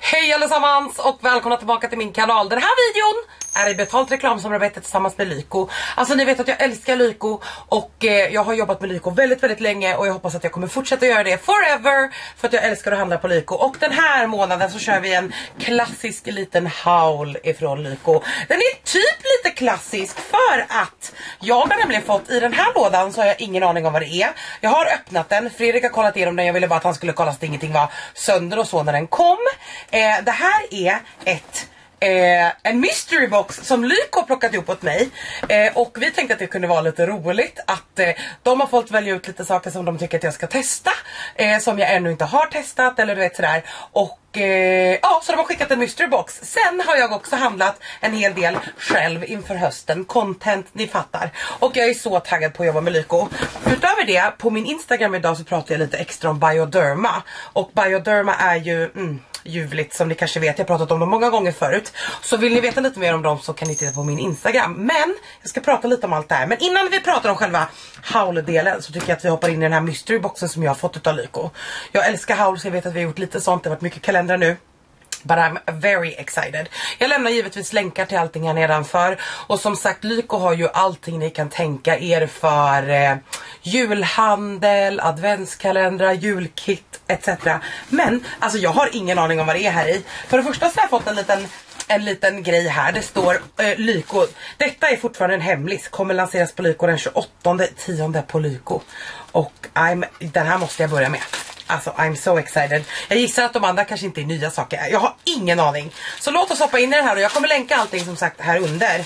Hej allesammans och välkomna tillbaka till min kanal. Den här videon är i betalt reklamsamarbete tillsammans med Lyko. Alltså ni vet att jag älskar Lyko och jag har jobbat med Lyko väldigt länge och jag hoppas att jag kommer fortsätta göra det forever för att jag älskar att handla på Lyko. Och den här månaden så kör vi en klassisk liten haul ifrån Lyko. Den är typ lite klassisk för att jag har nämligen fått i den här lådan, så har jag ingen aning om vad det är. Jag har öppnat den, Fredrik har kollat igenom den, jag ville bara att han skulle kolla så att ingenting var sönder och så när den kom. Det här är en mystery box som Lyko har plockat ihop åt mig, och vi tänkte att det kunde vara lite roligt att de har fått välja ut lite saker som de tycker att jag ska testa, som jag ännu inte har testat eller du vet sådär. Och ja, så de har skickat en mystery box. Sen har jag också handlat en hel del själv inför hösten, content, ni fattar. Och jag är så taggad på att jobba med Lyko. Utöver det, på min Instagram idag så pratar jag lite extra om Bioderma. Och Bioderma är ju ljuvligt som ni kanske vet, jag har pratat om dem många gånger förut. Så vill ni veta lite mer om dem så kan ni titta på min Instagram. Men jag ska prata lite om allt det här. Men innan vi pratar om själva haul-delen så tycker jag att vi hoppar in i den här mystery boxen som jag har fått av Lyko. Jag älskar haul, så jag vet att vi har gjort lite sånt, det har varit mycket kalendrar nu. But I'm very excited. Jag lämnar givetvis länkar till allting här nedanför. Och som sagt, Lyko har ju allting ni kan tänka er för julhandel, adventskalendrar, julkit etc. Men alltså jag har ingen aning om vad det är här i. För det första så har jag fått en liten grej här. Det står Lyko. Detta är fortfarande en hemlis. Kommer lanseras på Lyko den 28/10 på Lyko. Och den här måste jag börja med. Alltså, I'm so excited. Jag gissar att de andra kanske inte är nya saker. Jag har ingen aning. Så låt oss hoppa in i den här och jag kommer länka allting som sagt här under.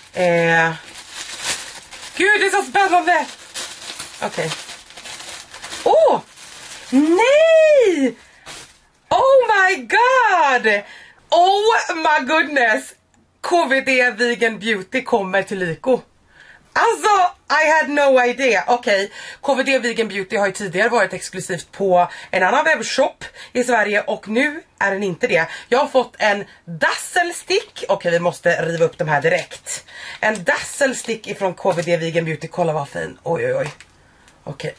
Gud, det är så spännande! Okej. Åh! Nej! Oh my god! Oh my goodness! KVD Vegan Beauty kommer till Lyko. Alltså, I had no idea. Okej, KVD Vegan Beauty har ju tidigare varit exklusivt på en annan webbshop i Sverige och nu är den inte det. Jag har fått en dasselstick. Okej, vi måste riva upp de här direkt. En dasselstick ifrån KVD Vegan Beauty. Kolla vad fin. Oj. Okej.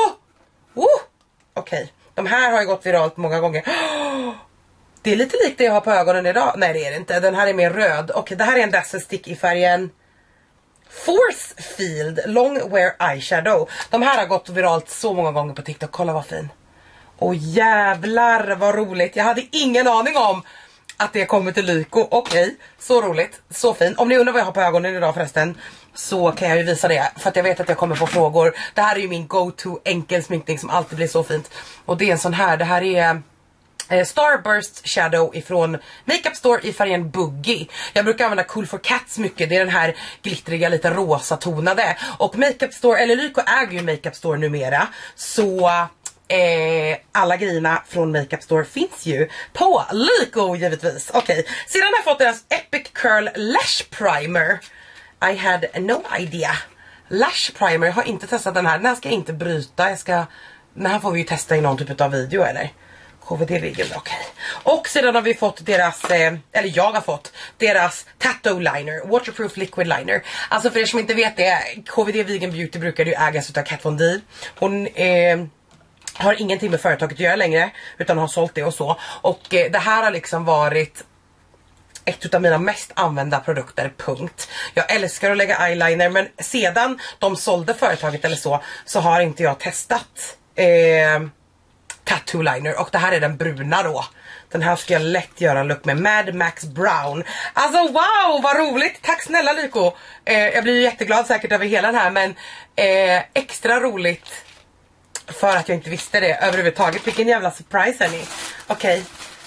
Okej, de här har ju gått viralt många gånger. Det är lite likt det jag har på ögonen idag. Nej, det är det inte. Den här är mer röd. Okej, det här är en dasselstick i färgen Force Field Long Wear Eyeshadow. De här har gått viralt så många gånger på TikTok. Kolla vad fin. Åh jävlar vad roligt. Jag hade ingen aning om att det kommer till Lyko. Okej, så roligt, så fin. Om ni undrar vad jag har på ögonen idag förresten, så kan jag ju visa det, för att jag vet att jag kommer få frågor. Det här är ju min go-to enkel sminkning som alltid blir så fint. Och det är en sån här, det här är Starburst Shadow ifrån Makeup Store i färgen Boogie. Jag brukar använda Cool for Cats mycket. Det är den här glittriga, lite rosa tonade. Och Makeup Store, eller Lyko äger ju Makeup Store numera. Så alla grejerna från Makeup Store finns ju på Lyko givetvis. Okej, sedan har jag fått deras Epic Curl Lash Primer. I had no idea. Lash Primer, jag har inte testat den här. Den här ska jag inte bryta. Den här får vi ju testa i någon typ av video eller? KVD-regeln, okej. Och sedan har vi fått deras, eller jag har fått deras Tattoo Liner, Waterproof Liquid Liner. Alltså för er som inte vet det, KVD Vegan Beauty brukar ju ägas utav Kat Von D. Hon har ingenting med företaget att göra längre, utan har sålt det och så. Och det här har liksom varit ett utav mina mest använda produkter, punkt. Jag älskar att lägga eyeliner, men sedan de sålde företaget eller så har inte jag testat Tattoo Liner, och det här är den bruna då. Den här ska jag lätt göra en look med Mad Max Brown. Alltså wow, vad roligt. Tack snälla Lyko. Jag blir ju jätteglad säkert över hela den här, men extra roligt för att jag inte visste det överhuvudtaget. Vilken jävla surprise är ni. Okej.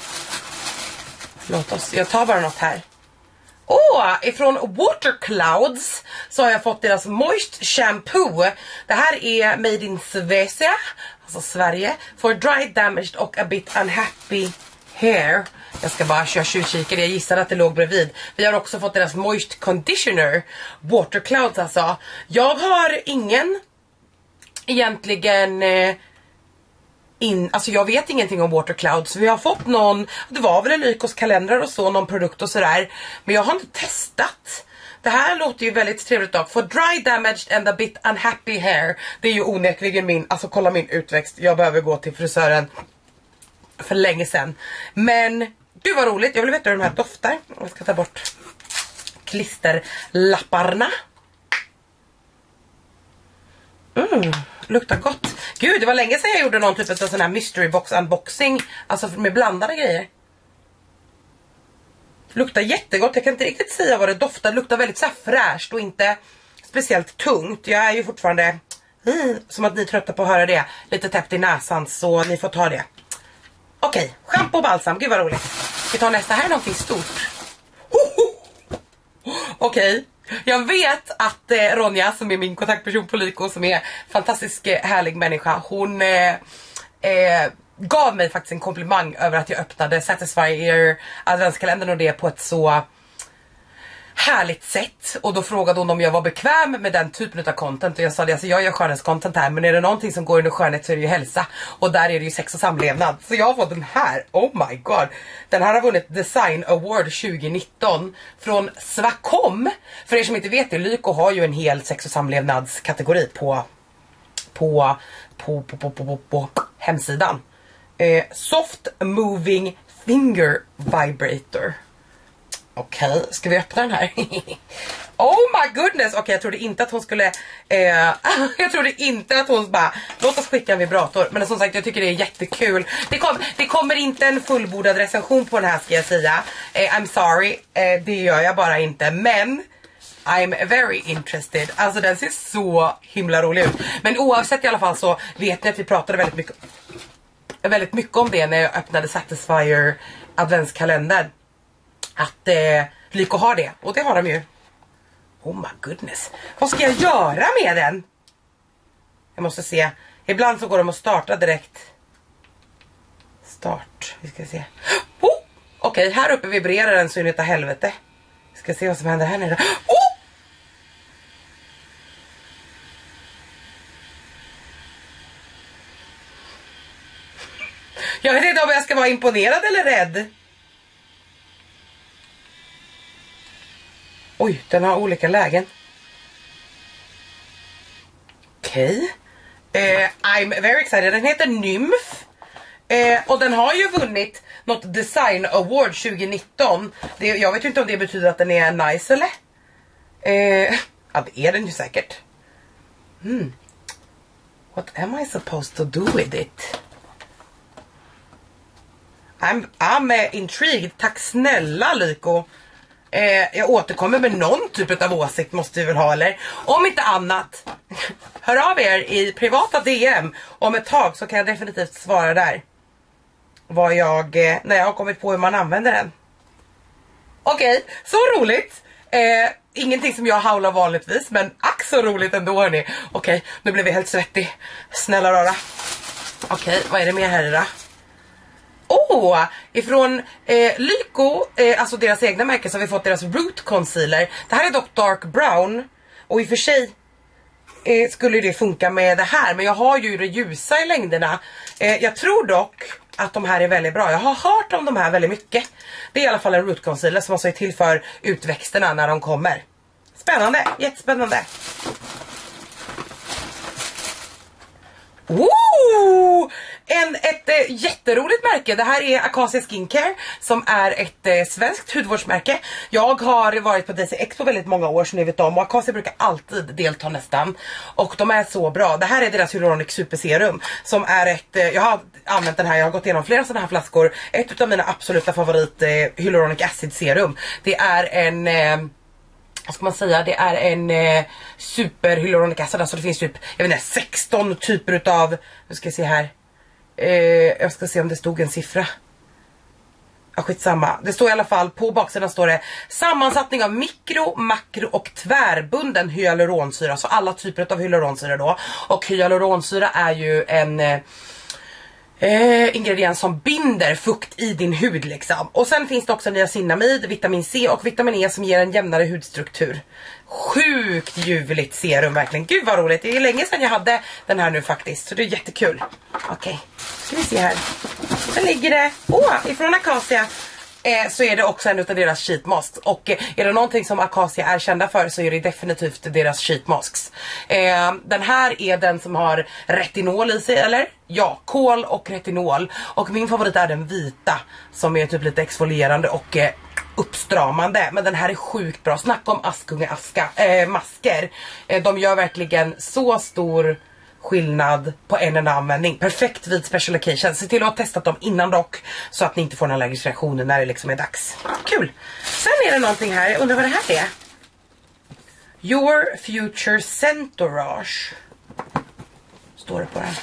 Låt oss, jag tar bara något här. Ifrån Water Clouds så har jag fått deras Moist Shampoo. Det här är made in Sverige, alltså Sverige, for dry, damaged och a bit unhappy hair. Jag ska bara köra tjuvkikare, jag gissar att det låg bredvid. Vi har också fått deras Moist Conditioner, Water Clouds alltså. Jag har ingen egentligen alltså jag vet ingenting om Water Clouds. Vi har fått någon, det var väl en Lykos kalendrar och så, någon produkt och sådär. Men jag har inte testat. Det här låter ju väldigt trevligt dock. For dry, damaged and a bit unhappy hair. Det är ju onekligen min, alltså kolla min utväxt. Jag behöver gå till frisören för länge sedan. Men Gud vad roligt, jag vill veta hur de här doftar. Jag ska ta bort klisterlapparna. Luktar gott. Gud, det var länge sedan jag gjorde någon typ av sån här mystery box unboxing. Alltså med blandade grejer. Luktar jättegott, jag kan inte riktigt säga vad det doftar. Det luktar väldigt så här fräscht och inte speciellt tungt. Jag är ju fortfarande, som att ni är trötta på att höra det, lite täppt i näsan, så ni får ta det. Okej, shampoo och balsam, gud vad roligt. Vi tar nästa, här är någonting stort. Okej, jag vet att Ronja, som är min kontaktperson på Lyko, som är fantastisk härlig människa, hon gav mig faktiskt en komplimang över att jag öppnade Satisfyer adventskalendern och det på ett så härligt sätt. Och då frågade hon om jag var bekväm med den typen av content. Och jag sa det, alltså jag gör skönhetscontent här, men är det någonting som går under skönhet så är det ju hälsa. Och där är det ju sex och samlevnad. Så jag har fått den här, oh my god. Den här har vunnit Design Award 2019 från Swacom. För er som inte vet det, Lyko har ju en hel sex och samlevnadskategori på hemsidan. Soft Moving Finger Vibrator. Okej, ska vi öppna den här? Oh my goodness. Okej, jag trodde inte att hon skulle jag trodde inte att hon bara, låt oss skicka en vibrator. Men som sagt, jag tycker det är jättekul. Det kommer inte en fullbordad recension på den här, ska jag säga. I'm sorry, det gör jag bara inte. Men I'm very interested. Alltså den ser så himla rolig ut. Men oavsett i alla fall så vet ni att vi pratade väldigt mycket om det när jag öppnade Satisfyer adventskalendern. Att Lyko har det. Och det har de ju. Oh my goodness. Vad ska jag göra med den? Jag måste se. Ibland så går de att starta direkt. Start. Vi ska se. Oh! Okej, här uppe vibrerar den så in i helvete. Vi ska se vad som händer här nere. Oh! Jag vet inte om jag ska vara imponerad eller rädd. Oj, den har olika lägen. Okej. I'm very excited. Den heter Nymph. Och den har ju vunnit något Design Award 2019. Jag vet ju inte om det betyder att den är nice eller? Ja, det är den ju säkert. What am I supposed to do with it? I'm intrigued. Tack snälla Lyko. Jag återkommer med någon typ av åsikt, måste vi väl ha, eller? Om inte annat, hör av er i privata DM. Om ett tag så kan jag definitivt svara där när jag har kommit på hur man använder den. Okej, så roligt. Ingenting som jag howlar vanligtvis, men ack så roligt ändå, hörni. Okej, nu blev vi helt svettig. Snälla rara. Okej, vad är det mer här då? Ifrån Lyko, alltså deras egna märken, så har vi fått deras Root Concealer. Det här är dock Dark Brown. Och i och för sig skulle det funka med det här. Men jag har ju det ljusa i längderna. Jag tror dock att de här är väldigt bra. Jag har hört om de här väldigt mycket. Det är i alla fall en Root Concealer som alltså är till för utväxterna när de kommer. Spännande, jättespännande. Ett jätteroligt märke. Det här är Acacia Skincare, som är ett svenskt hudvårdsmärke. Jag har varit på DC Expo väldigt många år, som ni vet om, och Acacia brukar alltid delta nästan. Och de är så bra. Det här är deras Hyaluronic Superserum, som är jag har använt den här, jag har gått igenom flera sådana här flaskor. Ett av mina absoluta favorit Hyaluronic Acid Serum. Det är en vad ska man säga, det är en super hyaluronic acid, alltså det finns typ, jag vet inte, 16 typer utav, nu ska jag se här, jag ska se om det stod en siffra. Ja, skitsamma. Det står i alla fall, på baksidan står det sammansättning av mikro, makro och tvärbunden hyaluronsyra, så alla typer av hyaluronsyra då. Och hyaluronsyra är ju en ingrediens som binder fukt i din hud liksom. Och sen finns det också niacinamid, vitamin C och vitamin E som ger en jämnare hudstruktur. Sjukt ljuvligt serum verkligen. Gud vad roligt, det är länge sedan jag hade den här nu faktiskt, så det är jättekul. Okej, ska vi se här. Sen ligger det, ifrån Acacia, så är det också en av deras sheet masks. Och är det någonting som Acacia är kända för så är det definitivt deras sheet masks. Den här är den som har retinol i sig, eller? Ja, kol och retinol. Och min favorit är den vita som är typ lite exfolierande och uppstramande. Men den här är sjukt bra. Snacka om Askunge masker. De gör verkligen så stor skillnad på en enda användning. Perfekt vid special occasion. Se till att ha testat dem innan dock, så att ni inte får en allergisk reaktion när det liksom är dags. Kul! Sen är det någonting här, jag undrar vad det här är. Your Future Centorage står det på den.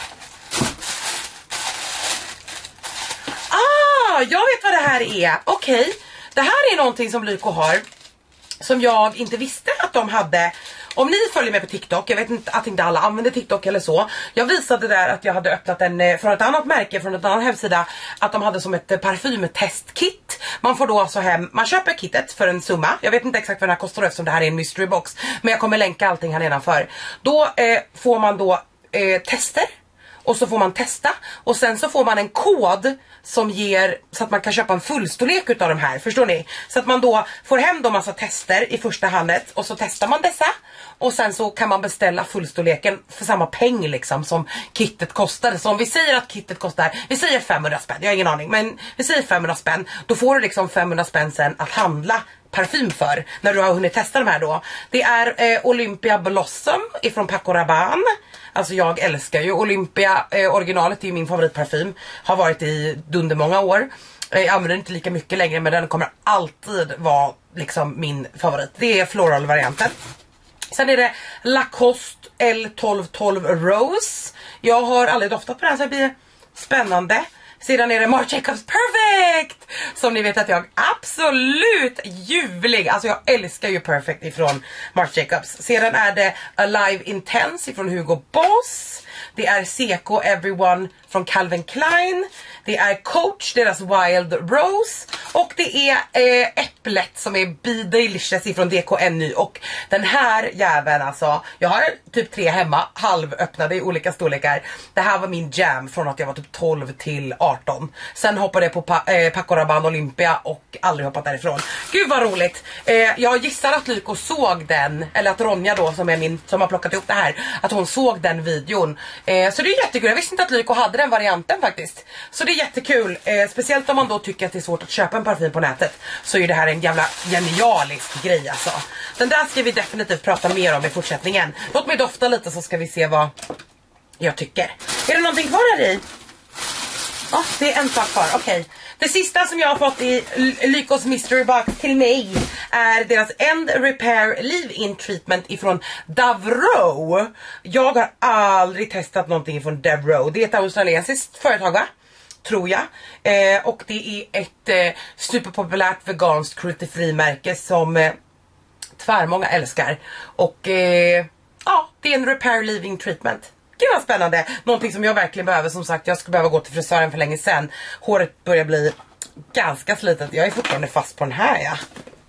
Jag vet vad det här är. Okej. Det här är någonting som Lyko har, som jag inte visste att de hade. Om ni följer med på TikTok, jag vet inte att inte alla använder TikTok eller så. Jag visade där att jag hade öppnat en från ett annat märke, från en annan hemsida, att de hade som ett parfymtestkit. Man får då alltså hem, man köper kittet för en summa. Jag vet inte exakt vad den här kostar eftersom det här är en mystery box. Men jag kommer länka allting här nedanför. Då får man då tester. Och så får man testa. Och sen så får man en kod som ger så att man kan köpa en fullstorlek utav de här. Förstår ni? Så att man då får hem då massa tester i första handet. Och så testar man dessa. Och sen så kan man beställa fullstorleken för samma peng liksom som kittet kostade. Så om vi säger att kittet kostar, vi säger 500 spänn. Jag har ingen aning. Men vi säger 500 spänn. Då får du liksom 500 spänn sen att handla parfym för. När du har hunnit testa de här då. Det är Olympia Blossom ifrån Paco Rabanne. Alltså jag älskar ju Olympia, originalet är ju min favoritparfym. Har varit i dunder många år. Jag använder inte lika mycket längre, men den kommer alltid vara liksom min favorit. Det är floral-varianten. Sen är det Lacoste L1212 Rose. Jag har aldrig doftat på den så det blir spännande. Sedan är det Marc Jacobs Perfect, som ni vet att jag absolut ljuvlig. Alltså jag älskar ju Perfect ifrån Marc Jacobs. Sedan är det Alive Intense ifrån Hugo Boss. Det är CK Everyone från Calvin Klein. Det är Coach, deras Wild Rose. Och det är äpplet som är Be Delicious ifrån DKNY. Och den här jäveln alltså, jag har typ 3 hemma, halvöppnade i olika storlekar. Det här var min jam från att jag var typ 12 till 18. Sen hoppade jag på Paco Rabanne Olympia och aldrig hoppat därifrån. Gud vad roligt. Jag gissar att Lyko såg den, eller att Ronja då som är min, som har plockat upp det här, att hon såg den videon. Så det är jättekul, jag visste inte att Lyko hade den varianten faktiskt. Så det är jättekul, speciellt om man då tycker att det är svårt att köpa en parfym på nätet. Så är det här en jävla genialisk grej alltså. Den där ska vi definitivt prata mer om i fortsättningen. Låt mig dofta lite så ska vi se vad jag tycker. Är det någonting kvar här i? Ja, det är en sak kvar, okej. Det sista som jag har fått i Lykos Mystery Box till mig är deras End Repair Leave-In Treatment ifrån Davro. Jag har aldrig testat någonting från Davro. Det är ett australiensiskt företag, va? Tror jag. Och det är ett superpopulärt veganskt cruelty-free-märke som tvärmånga älskar. Och ja, det är en Repair Leave-In Treatment. Gud vad spännande. Någonting som jag verkligen behöver. Som sagt, jag skulle behöva gå till frisören för länge sedan. Håret börjar bli ganska slitet. Jag är fortfarande fast på den här, ja.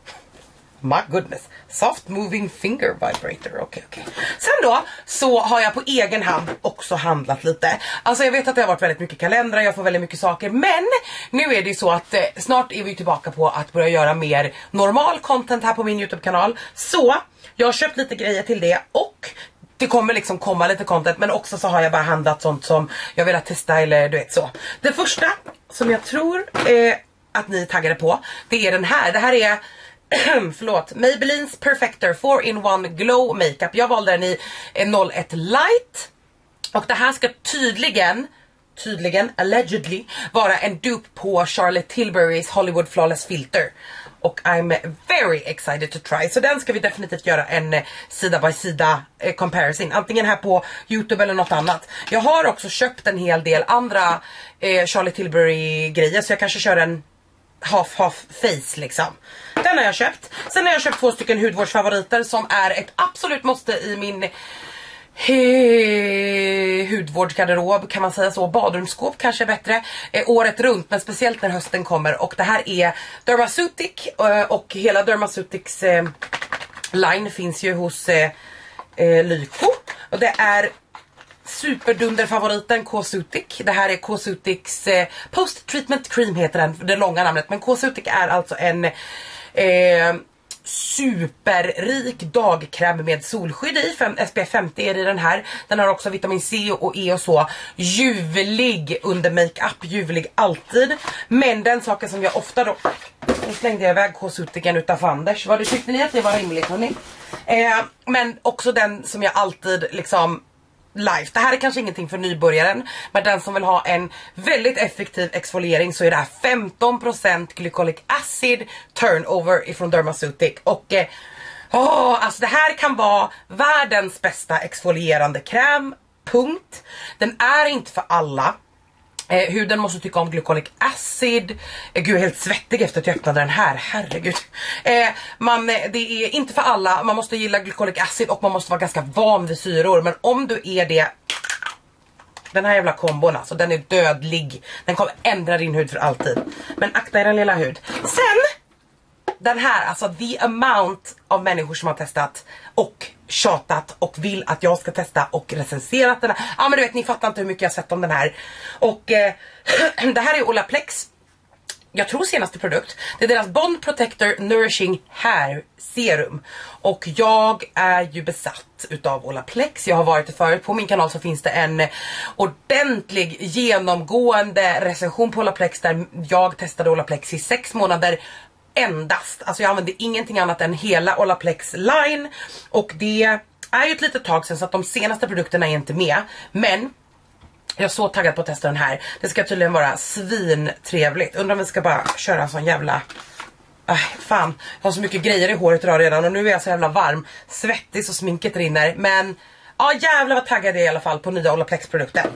My goodness. Soft moving finger vibrator. Okej. Sen då så har jag på egen hand också handlat lite. Alltså jag vet att det har varit väldigt mycket kalendrar. Jag får väldigt mycket saker. Men nu är det ju så att snart är vi tillbaka på att börja göra mer normal content här på min YouTube-kanal. Så jag har köpt lite grejer till det. Och det kommer liksom komma lite content. Men också så har jag bara handlat sånt som jag vill testa eller du vet så. Det första som jag tror att ni är taggade på, det är den här. Det här är förlåt, Maybelline's Perfector 4-in-1 Glow Makeup. Jag valde den i 01 Light. Och det här ska tydligen, allegedly, vara en dupe på Charlotte Tilbury's Hollywood Flawless Filter. Och I'm very excited to try. Så den ska vi definitivt göra en sida by sida comparison. Antingen här på YouTube eller något annat. Jag har också köpt en hel del andra Charlotte Tilbury grejer. Så jag kanske kör en half face liksom. Den har jag köpt. Sen har jag köpt 2 stycken hudvårdsfavoriter som är ett absolut måste i min hudvårdsgarderob, kan man säga så. Badrumsskåp kanske är bättre året runt, men speciellt när hösten kommer. Och det här är Dermaceutic och hela Dermaceutics line finns ju hos Lyko. Och det är superdunderfavoriten K-Sutic. Det här är K-Sutics Post Treatment Cream heter den, det långa namnet. Men K-Sutic är alltså en superrik dagkräm med solskydd i. SPF 50 är i den här. Den har också vitamin C och E och så. Ljuvlig under makeup, ljuvlig alltid. Men den saken som jag ofta då... Nu slängde jag iväg K-Suticen utanför Anders. Vad tyckte ni att det var rimligt, hörni? Men också den som jag alltid liksom... Life. Det här är kanske ingenting för nybörjaren, men den som vill ha en väldigt effektiv exfoliering så är det här 15% glycolic acid turnover ifrån Dermasutic. Och alltså det här kan vara världens bästa exfolierande kräm, punkt. Den är inte för alla. Huden måste tycka om glycolic acid. Gud, jag är helt svettig efter att jag öppnade den här. Herregud. Det är inte för alla. Man måste gilla glycolic acid och man måste vara ganska van vid syror. Men om du är det... Den här jävla kombon alltså, den är dödlig. Den kommer ändra din hud för alltid. Men akta er lilla hud. Sen... Den här, alltså the amount av människor som har testat och tjatat och vill att jag ska testa och recenserat den här. Ja, men du vet, ni fattar inte hur mycket jag har sett om den här. Och det här är Olaplex. Jag tror senaste produkt. Det är deras Bond Protector Nourishing Hair Serum. Och jag är ju besatt utav Olaplex. Jag har varit det förut. På min kanal så finns det en ordentlig genomgående recension på Olaplex där jag testade Olaplex i 6 månader endast. Alltså jag använde ingenting annat än hela Olaplex line. Och det är ju ett litet tag sedan så att de senaste produkterna är inte med. Men jag är så taggad på att testa den här. Det ska tydligen vara svintrevligt. Undrar om vi ska bara köra en sån jävla... fan, jag har så mycket grejer i håret idag redan. Och nu är jag så jävla varm. Svettig så sminket rinner. Men ja, jävlar vad taggad jag är i alla fall på nya Olaplex-produkter.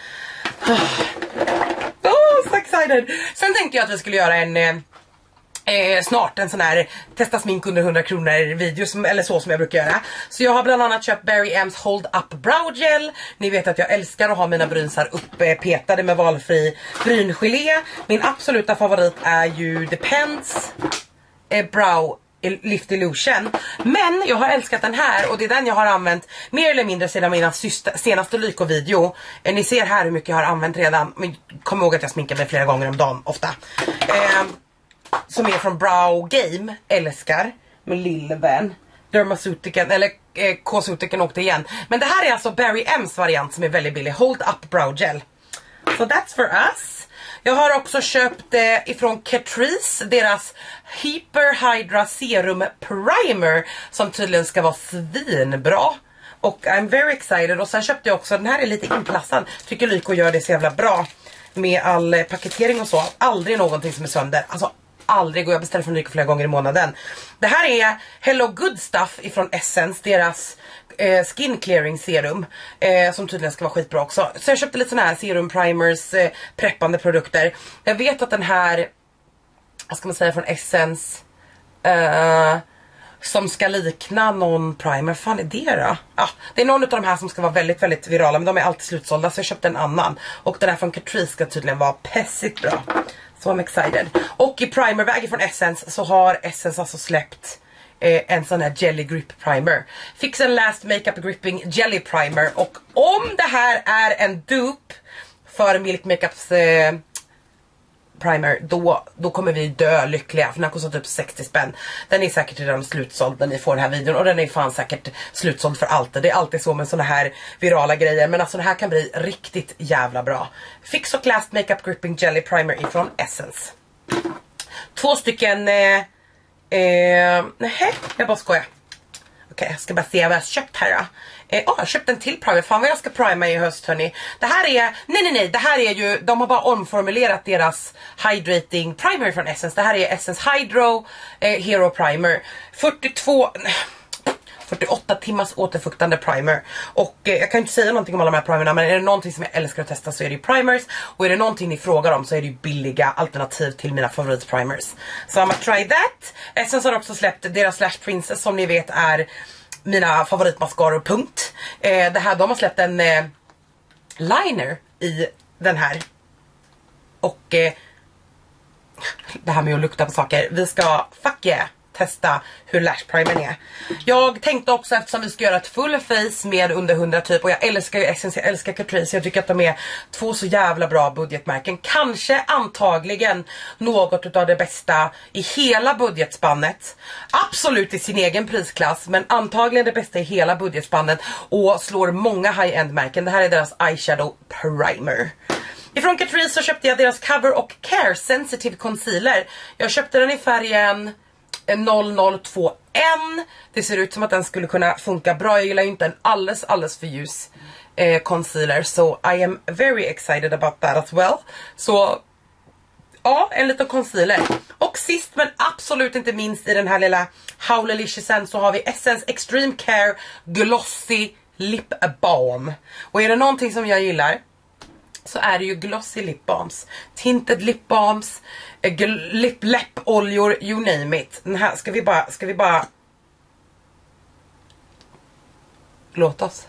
So excited. Sen tänkte jag att vi skulle göra en... snart en sån här testa smink under 100 kronor video eller så som jag brukar göra. Så jag har bland annat köpt Barry M's Hold Up Brow Gel. Ni vet att jag älskar att ha mina brynsar uppetade med valfri bryngelé. Min absoluta favorit är ju Depends Brow Lift Illusion. Men jag har älskat den här och det är den jag har använt mer eller mindre sedan mina senaste Lyko-video. Ni ser här hur mycket jag har använt redan. Men kom ihåg att jag sminkar mig flera gånger om dagen ofta. Som är från Brow Game. Älskar. Min lille vän. Dermasuticen, eller K-Suticen åkte igen. Men det här är alltså Barry M's variant som är väldigt billig. Hold Up Brow Gel. So that's for us. Jag har också köpt ifrån Catrice deras Hyper Hydra Serum Primer. Som tydligen ska vara svinbra. Och I'm very excited. Och sen köpte jag också, den här är lite inplassad. Tycker Lyko gör det så jävla bra. Med all paketering och så. Aldrig någonting som är sönder. Alltså aldrig, och jag beställer från Lyko flera gånger i månaden. Det här är Hello Good Stuff ifrån Essence, deras skin clearing serum som tydligen ska vara skitbra också. Så jag köpte lite såna här serum primers, preppande produkter. Jag vet att den här, vad ska man säga, från Essence som ska likna någon primer. Fan är det då? Ja, det är någon av de här som ska vara väldigt, väldigt virala, men de är alltid slutsålda, så jag köpte en annan. Och den här från Catrice ska tydligen vara pessigt bra. Så I'm excited. Och i primerväg från Essence så har Essence alltså släppt en sån här Jelly Grip Primer. Fix and Last Makeup Gripping Jelly Primer. Och om det här är en dupe för Milk Makeups primer, då kommer vi dö lyckliga. För den har kostat upp 60 spänn. Den är säkert redan slutsåld när ni får den här videon. Och den är fan säkert slutsåld för alltid. Det är alltid så med såna här virala grejer. Men alltså det här kan bli riktigt jävla bra. Fix och Last Makeup Gripping Jelly Primer ifrån Essence. 2 stycken... nej, jag bara skojar. Okej, jag ska bara se vad jag har köpt här då. Jag har köpt en till primer. Fan vad jag ska prima i höst, hörni. Det här är... Nej. Det här är ju... De har bara omformulerat deras hydrating primer från Essence. Det här är Essence Hydro Hero Primer. 48 timmars återfuktande primer. Och jag kan inte säga någonting om alla de här primerna, men är det någonting som jag älskar att testa så är det ju primers. Och är det någonting ni frågar om så är det ju billiga alternativ till mina favoritprimers. Så I'm gonna try that. Essence har också släppt deras Lash Princess som ni vet är mina favoritmascaror, punkt. Det här, de har släppt en liner i den här. Och det här med att lukta på saker. Vi ska, fuck yeah, testa hur lash primern är. Jag tänkte också, eftersom vi ska göra ett full face med under 100 typ, och jag älskar ju Essence, jag älskar Catrice, jag tycker att de är två så jävla bra budgetmärken. Kanske antagligen något av det bästa i hela budgetspannet. Absolut i sin egen prisklass, men antagligen det bästa i hela budgetspannet och slår många high-end märken. Det här är deras eyeshadow primer. Ifrån Catrice så köpte jag deras Cover och Care Sensitive Concealer. Jag köpte den i färgen 002N. Det ser ut som att den skulle kunna funka bra. Jag gillar ju inte en alldeles för ljus concealer. So I am very excited about that as well. Så ja, en liten concealer. Och sist men absolut inte minst i den här lilla Howlelicious'en så har vi Essence Extreme Care Glossy Lip Balm. Och är det någonting som jag gillar så är det ju glossy lip balms, tinted lip balms, läppoljor, you name it. Den här ska vi bara låt oss.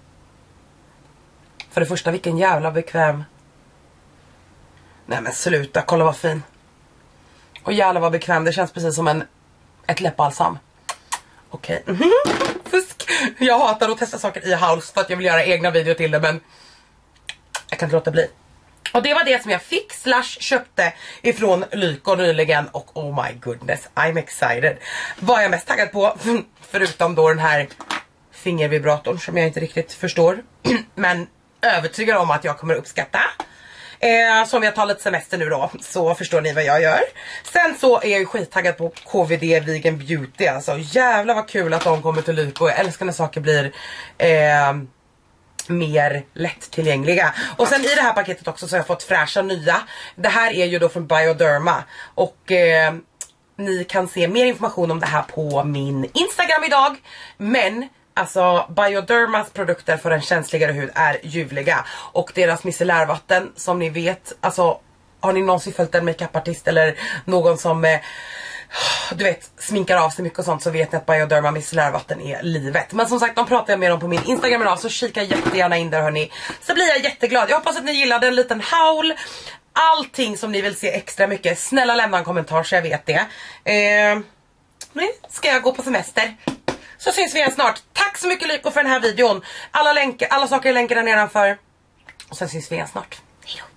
För det första, vilken jävla bekväm. Nej men sluta, kolla vad fin. Och jävla vad bekväm, det känns precis som ett läppbalsam. Okej. Fusk. Jag hatar att testa saker i house för att jag vill göra egna videor till det, men jag kan inte låta bli. Och det var det som jag fick / köpte ifrån Lyko nyligen. Och oh my goodness, I'm excited. Vad är jag mest taggad på? Förutom då den här fingervibratorn som jag inte riktigt förstår. Men övertygad om att jag kommer uppskatta. Som jag tar lite semester nu då, så förstår ni vad jag gör. Sen så är jag ju skittaggad på KVD Vegan Beauty. Alltså jävlar vad kul att de kommer till Lyko. Jag älskar när saker blir mer lättillgängliga. Och sen i det här paketet också så har jag fått fräscha nya. Det här är ju då från Bioderma. Och ni kan se mer information om det här på min Instagram idag. Men alltså Biodermas produkter för en känsligare hud är ljuvliga. Och deras micellärvatten som ni vet, alltså har ni någonsin följt en makeupartist eller någon som du vet, sminkar av sig mycket och sånt, så vet ni att Bioderma micellärvatten är livet. Men som sagt, de pratar jag mer om på min Instagram idag, så kika jättegärna in där hörni. Så blir jag jätteglad. Jag hoppas att ni gillade en liten haul. Allting som ni vill se extra mycket, snälla lämna en kommentar så jag vet det. Nu ska jag gå på semester. Så syns vi igen snart. Tack så mycket Lyko för den här videon. Alla saker är länkar där nedanför. Och sen syns vi igen snart. Hejdå.